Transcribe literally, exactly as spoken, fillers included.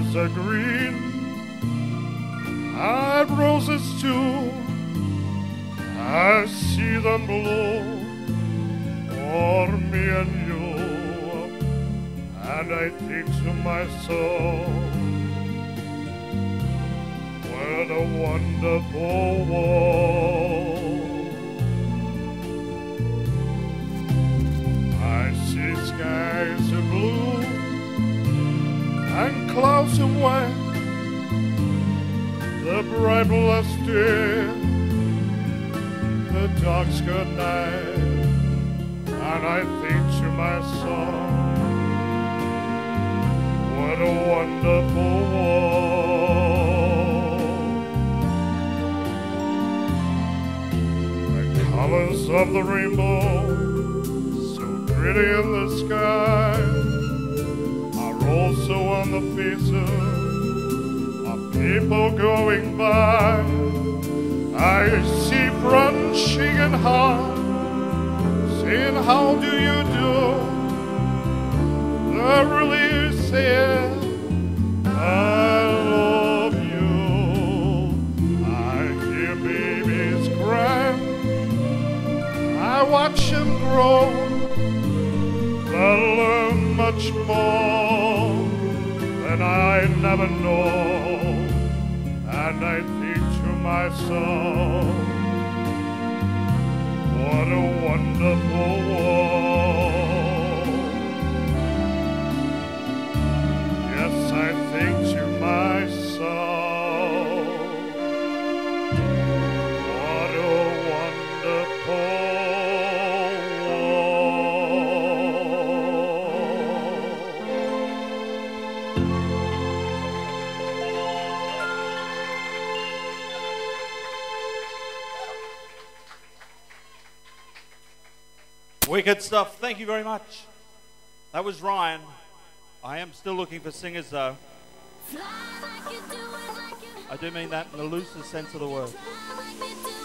fields are green and roses too. I see them bloom for me and you, and I think to myself, what a wonderful world. I see skies of blue and clouds of white, the bright blessed day, the dark sky night, and I think to myself, what a wonderful world. The colors of the rainbow, so pretty in the sky, are also on the faces of people going by. I see front shaking heart, saying, how do you do? They're really saying, I love you. I hear babies cry, I watch them grow. They'll learn much more than I never know. And I think to myself, what a wonderful world. Yes, I think to myself, what a wonderful world. Wicked stuff. Thank you very much. That was Ryan. I am still looking for singers though. I do mean that in the loosest sense of the word.